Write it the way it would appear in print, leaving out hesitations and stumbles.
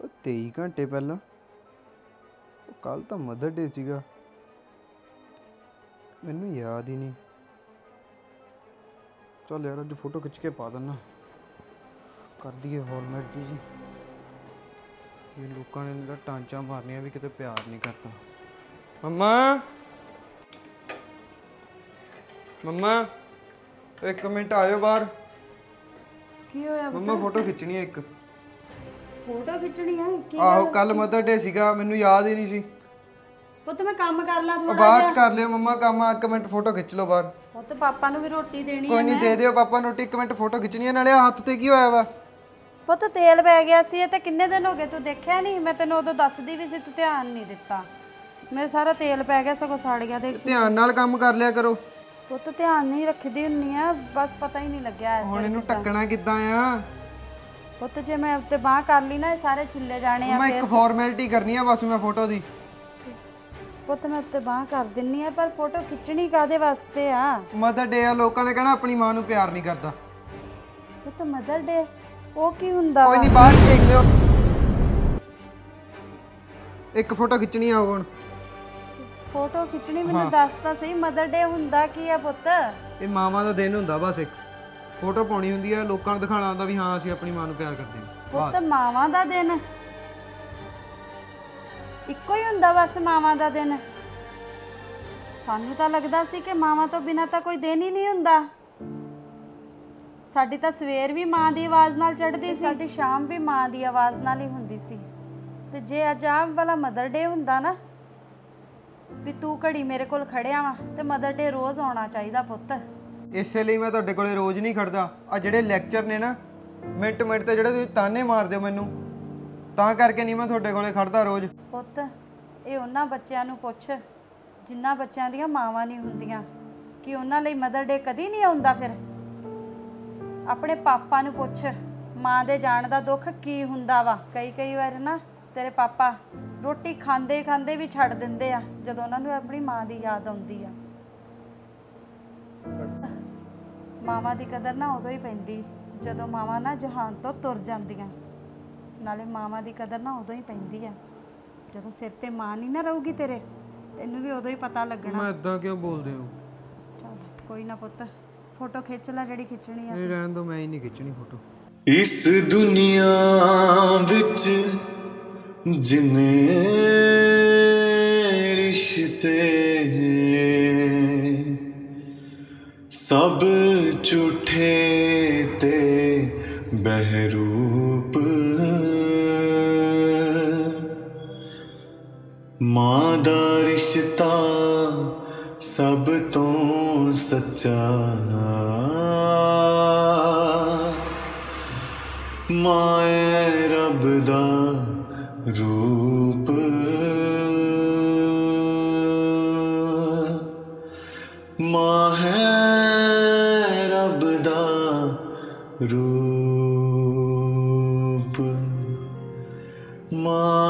23 घंटे पहला कल तो मदर डे सीगा, मैनू याद ही नहीं। चल यार अज फोटो खिंच के पा देना, कर दिए फॉर्मेलिटी जी। ये लोगों ने टांचा मारनिया भी किते प्यार नहीं करता। मम्मा मम्मा एक मिनट आयो बाहर। की होया मम्मा फोटो खिंचनी है एक। फोटो खिंचनी है की आहो कल मदर डे सीगा, मैनू याद ही नहीं सी। पुੱਤ मैं काम कर ला थोड़ा बाद च कर लियो मम्मा काम, एक मिनट फोटो खिंच लो बाहर। ਪੁੱਤ ਪਾਪਾ ਨੂੰ ਵੀ ਰੋਟੀ ਦੇਣੀ कोई नहीं दे दियो पापा नोटी, एक मिनट फोटो खिंचनी है। नाले हाथ ते की होया वा? ਪੁੱਤ ਤੇਲ ਪੈ ਗਿਆ ਸੀ ਇਹ ਤੇ ਕਿੰਨੇ ਦਿਨ ਹੋ ਗਏ ਤੂੰ ਦੇਖਿਆ ਨਹੀਂ? ਮੈਂ ਤੈਨੂੰ ਉਦੋਂ ਦੱਸਦੀ ਵੀ ਸੀ, ਤੂੰ ਧਿਆਨ ਨਹੀਂ ਦਿੱਤਾ। ਮੇਰੇ ਸਾਰਾ ਤੇਲ ਪੈ ਗਿਆ, ਸਗੋਂ ਸੜ ਗਿਆ। ਦੇਖ ध्यान नाल काम कर लिया करो। ਪੁੱਤ ਧਿਆਨ ਨਹੀਂ ਰੱਖਦੀ ਹੁੰਨੀ ਆ, ਬਸ ਪਤਾ ਹੀ ਨਹੀਂ ਲੱਗਿਆ ਐਸੇ। ਹੁਣ ਇਹਨੂੰ ਟੱਕਣਾ ਕਿੱਦਾਂ ਆ? ਪੁੱਤ ਜੇ ਮੈਂ ਉੱਤੇ ਬਾਹ ਕਰ ਲਈ ਨਾ ਇਹ ਸਾਰੇ ਛਿੱਲੇ ਜਾਣੇ ਆ। ਮੈਂ ਇੱਕ ਫਾਰਮੈਲਿਟੀ ਕਰਨੀ ਆ ਬਸ, ਮੈਂ ਫੋਟੋ ਦੀ। ਪੁੱਤ ਮੈਂ ਉੱਤੇ ਬਾਹ ਕਰ ਦਿੰਨੀ ਆ, ਪਰ ਫੋਟੋ ਖਿੱਚਣੀ ਕਾਦੇ ਵਾਸਤੇ ਆ? ਮਦਰ ਡੇ ਆ, ਲੋਕਾਂ ਨੇ ਕਹਿਣਾ ਆਪਣੀ ਮਾਂ ਨੂੰ ਪਿਆਰ ਨਹੀਂ ਕਰਦਾ। ਪੁੱਤ ਮਦਰ ਡੇ ਉਹ ਕੀ ਹੁੰਦਾ? ਕੋਈ ਨਹੀਂ ਬਾਹਰ ਦੇਖ ਲਿਓ। ਇੱਕ ਫੋਟੋ ਖਿੱਚਣੀ ਆ ਹੁਣ। ਫੋਟੋ ਖਿੱਚਣੀ ਮੈਨੂੰ ਦੱਸ ਤਾਂ ਸਹੀ, ਮਦਰ ਡੇ ਹੁੰਦਾ ਕੀ ਆ ਪੁੱਤ? ਇਹ ਮਾਵਾਂ ਦਾ ਦਿਨ ਹੁੰਦਾ, ਬਸ ਇੱਕ ਫੋਟੋ ਪਾਉਣੀ ਹੁੰਦੀ ਆ, ਲੋਕਾਂ ਨੂੰ ਦਿਖਾਉਣਾ ਹੁੰਦਾ ਵੀ ਹਾਂ ਅਸੀਂ ਆਪਣੀ ਮਾਂ ਨੂੰ ਪਿਆਰ ਕਰਦੇ ਹਾਂ। ਪੁੱਤ ਮਾਵਾਂ ਦਾ ਦਿਨ ਇੱਕੋ ਹੀ ਹੁੰਦਾ, ਬਸ ਮਾਵਾਂ ਦਾ ਦਿਨ? ਸਾਨੂੰ ਤਾਂ ਲੱਗਦਾ ਸੀ ਕਿ ਮਾਵਾਂ ਤੋਂ ਬਿਨਾਂ ਤਾਂ ਕੋਈ ਦਿਨ ਹੀ ਨਹੀਂ ਹੁੰਦਾ। ਸਾਡੀ ਤਾਂ ਸਵੇਰ ਵੀ ਮਾਂ ਦੀ ਆਵਾਜ਼ ਨਾਲ ਚੜ੍ਹਦੀ ਸੀ, ਸਾਡੀ ਸ਼ਾਮ ਵੀ ਮਾਂ ਦੀ ਆਵਾਜ਼ ਨਾਲ ਹੀ ਹੁੰਦੀ ਸੀ। ਤੇ ਜੇ ਅੱਜ ਆਹ ਵਾਲਾ ਮਦਰ ਡੇ ਹੁੰਦਾ ਨਾ, ਵੀ ਤੂੰ ਘੜੀ ਮੇਰੇ ਕੋਲ ਖੜਿਆ ਵਾ, ਤੇ ਮਦਰ ਡੇ ਰੋਜ਼ ਆਉਣਾ ਚਾਹੀਦਾ ਪੁੱਤ। ਇਸੇ ਲਈ ਮੈਂ ਤੁਹਾਡੇ ਕੋਲੇ ਰੋਜ਼ ਨਹੀਂ ਖੜਦਾ। ਆ ਜਿਹੜੇ ਲੈਕਚਰ ਨੇ ਨਾ ਮਿੰਟ ਮਿੰਟ ਤੇ ਜਿਹੜੇ ਤੁਸੀਂ ਤਾਨੇ ਮਾਰਦੇ ਹੋ ਮੈਨੂੰ, ਤਾਂ ਕਰਕੇ ਨਹੀਂ ਮੈਂ ਤੁਹਾਡੇ ਕੋਲੇ ਖੜਦਾ ਰੋਜ਼। ਪੁੱਤ ਇਹ ਉਹਨਾਂ ਬੱਚਿਆਂ ਨੂੰ ਪੁੱਛ ਜਿਨ੍ਹਾਂ ਬੱਚਿਆਂ ਦੀਆਂ ਮਾਵਾਂ ਨਹੀਂ ਹੁੰਦੀਆਂ, ਕਿ ਉਹਨਾਂ ਲਈ ਮਦਰ ਡੇ ਕਦੀ ਨਹੀਂ ਆਉਂਦਾ। ਫਿਰ ਆਪਣੇ ਪਾਪਾ ਨੂੰ ਪੁੱਛ ਮਾਂ ਦੇ ਜਾਣ ਦਾ ਦੁੱਖ ਕੀ ਹੁੰਦਾ ਵਾ। ਕਈ ਵਾਰ ਨਾ ਤੇਰੇ ਪਾਪਾ ਰੋਟੀ ਖਾਂਦੇ ਖਾਂਦੇ ਵੀ ਛੱਡ ਦਿੰਦੇ ਆ ਜਦੋਂ ਉਹਨਾਂ ਨੂੰ ਆਪਣੀ ਮਾਂ ਦੀ ਯਾਦ ਆਉਂਦੀ ਆ। ਮਾਵਾਂ ਦੀ ਕਦਰ ਨਾ ਉਦੋਂ ਹੀ ਪੈਂਦੀ ਜਦੋਂ ਮਾਵਾਂ ਨਾ ਜਹਾਨ ਤੋਂ ਤੁਰ ਜਾਂਦੀਆਂ। ਨਾਲੇ ਮਾਵਾਂ ਦੀ ਕਦਰ ਨਾ ਉਦੋਂ ਹੀ ਪੈਂਦੀ ਆ ਜਦੋਂ ਸਿਰ ਤੇ ਮਾਂ ਨਹੀਂ ਨਾ ਰਹੂਗੀ ਤੇਰੇ, ਤੈਨੂੰ ਵੀ ਉਦੋਂ ਹੀ ਪਤਾ ਲੱਗਣਾ। ਮੈਂ ਇਦਾਂ ਕਿਉਂ ਬੋਲਦੇ ਹੋ? ਚਲ ਕੋਈ ਨਾ ਪੁੱਤ, ਫੋਟੋ ਖਿੱਚ ਲੈ ਜਿਹੜੀ ਖਿੱਚਣੀ ਆ। ਨਹੀਂ ਰਹਿਣ ਦੋ, ਮੈਂ ਹੀ ਨਹੀਂ ਖਿੱਚਣੀ ਫੋਟੋ। ਇਸ ਦੁਨੀਆ ਵਿੱਚ ਜਿੰਨੇ ਰਿਸ਼ਤੇ ਸਭ ਝੂਠੇ ਤੇ ਬਹਿਰੂਪ, ਮਾਂ ਦਾ ਰਿਸ਼ਤਾ ਸਭ ਤੋਂ ਸੱਚਾ, ਮਾਂ ਏ ਰੱਬ ਦਾ ਰੂਪ, ਮਾਂ ਹੈ ਰੱਬ ਦਾ ਰੂਪ, ਮਾਂ